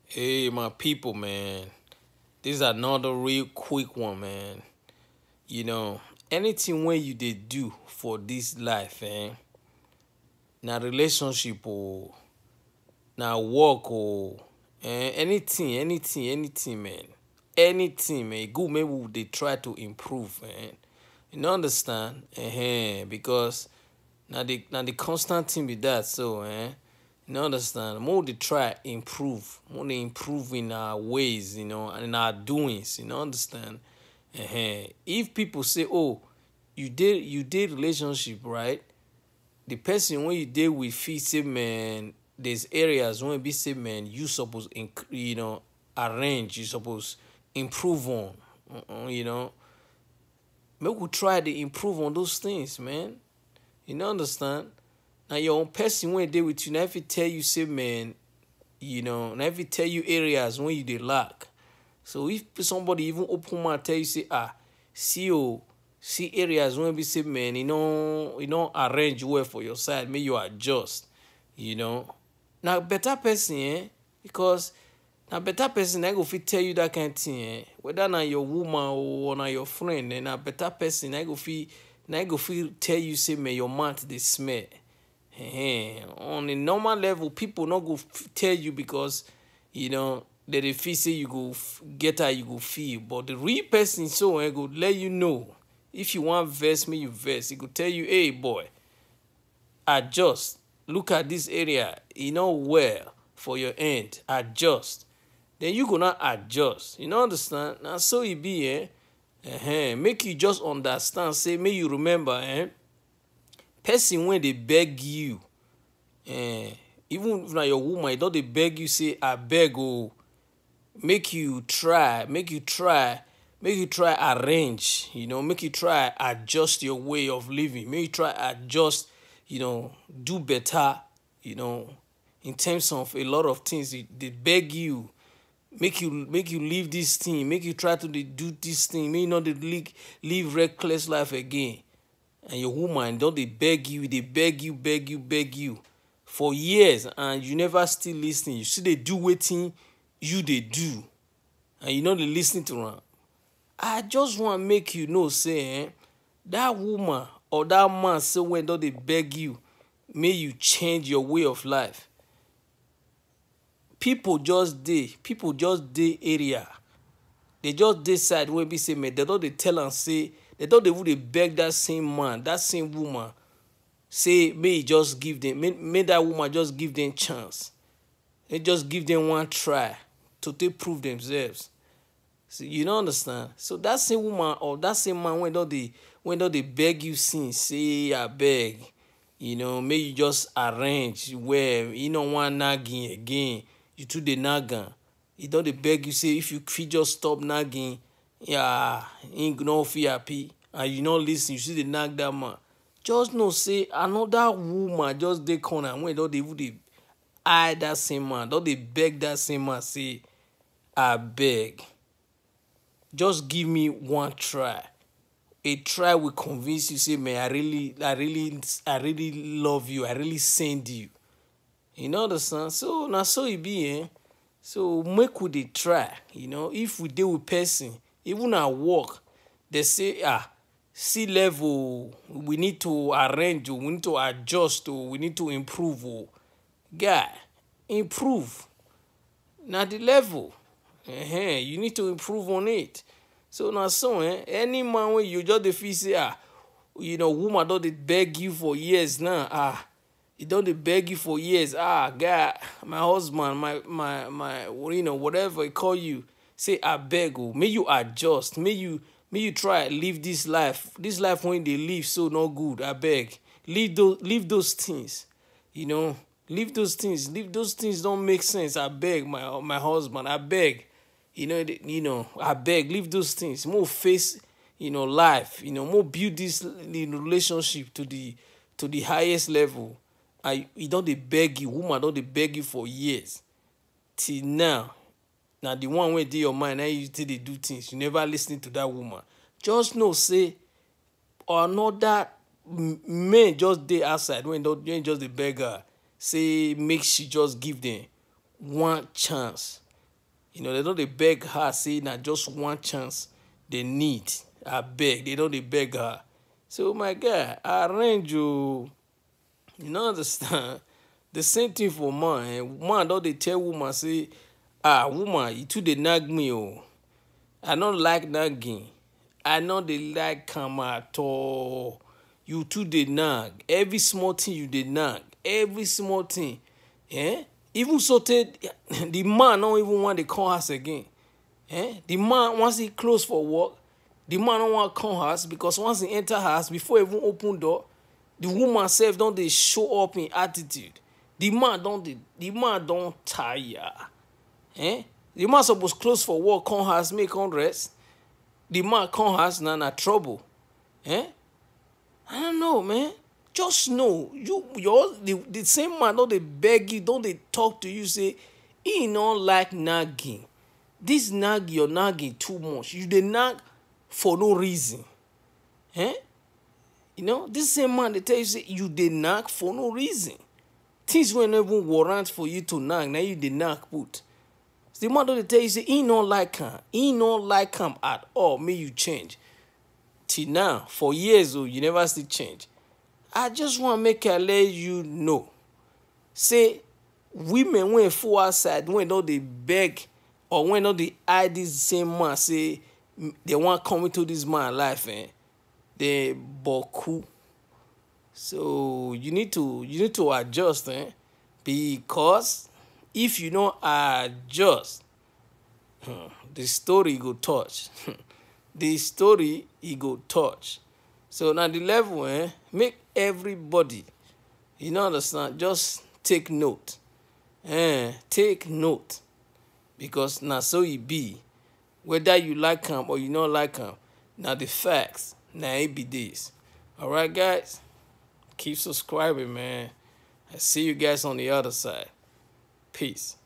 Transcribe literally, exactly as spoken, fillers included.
Hey, my people, man. This is another real quick one, man. You know, anything when you did do for this life, eh? Now relationship or now work or eh, anything, anything, anything, man. Anything, man. Good, maybe they try to improve, man. You know, understand? uh Because now the now the constant thing with that, so eh. You know, understand? More they try improve, more they improve in our ways, you know, and in our doings. You know, understand? uh If people say, "Oh, you did you did relationship, right?" The person when you deal with feel say, man, there's areas when be say, man, you suppose inc- you know arrange, you suppose improve on, uh-uh, you know. Make we try to improve on those things, man. You know, understand? Now your own person when they with you, now if it tell you say, man, you know, now if it tell you areas when you they lack. So if somebody even open mouth tell you say, ah, see oh, see areas when we say, man, you know, you know, arrange well for your side, make you adjust, you know. Now better person, eh? Because now better person I go fit tell you that kind of thing, eh? Whether na your woman or na your friend, eh? Now better person I go fit, na go fit tell you say, man, your mouth they smell. Hey, on a normal level, people not go f- tell you because you know that they feel say you go f- get how you go feel. But the real person so I go let you know. If you want verse me, you verse. He go tell you, hey boy, adjust. Look at this area, you know well for your end. Adjust. Then you go not adjust. You know understand? Now so it be, eh? Uh-huh. Make you just understand. Say, make you remember, eh? Person when they beg you, eh, even if na your woman, e don dey beg you say abeg o, make you try, make you try, make you try arrange, you know, make you try adjust your way of living, make you try adjust, you know, do better, you know, in terms of a lot of things. They they beg you, make you make you leave this thing, make you try to dey do this thing, make you not dey live live reckless life again. And your woman don dey beg you, dey beg you, beg you, beg you for years, and you never still lis ten. You still dey do wetin you dey do, and you no dey lis ten to am. I just wan make you know say, eh, that woman or that man say when don dey beg you make you change your way of life. People just dey, people just dey area. They just dey side wey be say, man, they don dey tell am say, they don dey even dey beg that same man, that same woman, say may he just give them, may, may that woman just give them chance. They just give them one try to take prove themselves. So you don't understand. So that same woman or that same man when don't they when don't they beg you since say I beg, you know, may you just arrange where you don't want nagging again. You do the nagging. You don't they beg you say if you fit just stop nagging, yeah, ain't no feel happy and you not listen, you see the nag that man. Just know say another woman just dey corner when don't they even dey eye that same man, don't they beg that same man say I beg. Just give me one try. A try will convince you say, man, I really, I really, I really love you. I really send you. You know understand? So now so it be, eh? So make we dey try. You know, if we deal with person, even at work, they say, ah, see level, we need to arrange, we need to adjust, we need to improve. Guy, improve. Now the level, uh-huh, you need to improve on it. So now so, eh, any man when you just dey feel say, ah, you know, woman don dey beg you for years now, ah, he don dey beg you for years, ah, guy, my husband, my, my, my, you know, whatever he call you, say, I beg, oh, may you adjust, may you, may you try live this life, this life when they live so not good, I beg, leave those, leave those things, you know, leave those things, leave those things don't make sense, I beg, my, my husband, I beg, you know, the- you know, I beg, leave those things, more face, you know, life, you know, more build this you know, relationship to the, to the highest level. I he don't they beg you, woman don't they beg you for years. Till now. Now the one wey dey your mind, now you still dey do things. You never listen to that woman. Just know, say, another m- men just dey outside when don't when just dey beg her. Say make she just give them one chance. You know, they don't they beg her, say na just one chance they need. I beg, they don't they beg her. So my guy, arrange you. You know understand? The same thing for man. Man don't they tell woman say, ah woman, you too they nag me oh. I don't like nagging. I know they like come at all. You too they nag. Every small thing you they nag. Every small thing. Eh? Even so the man don't even want to come house again. Eh? The man once he close for work, the man don't want to come house because once he enter house, before he even open door, the woman self don't they show up in attitude. The man don't they, the man don't tire. Eh? The man supposed close for work, come house, make on rest. The man come house now na trouble. Eh? I don't know, man. Just know you you're the, the same man don't they beg you, don't they talk to you, say he don't like nagging. This nag you're nagging too much. You they nag for no reason. Eh? You know, this same man they tell you say you they nag for no reason. Things won't even warrant for you to nag. Now you they nag put. The man don't tell you say he don't like him. He don't like him at all. May you change. Till now, for years oh, you never see change. I just want to make I let you know. Say women when full outside, when don't they beg or when don't they hide this same man, say they want come into this man life, eh? They boku. So you need to you need to adjust, eh? Because if you don't adjust, the story go touch. The story he go touch. So now the level, eh? Make everybody, you know understand, just take note. Eh, take note. Because now so it be. Whether you like him or you don't like him, now the facts, now it be this. Alright guys? Keep subscribing, man. I see you guys on the other side. Peace.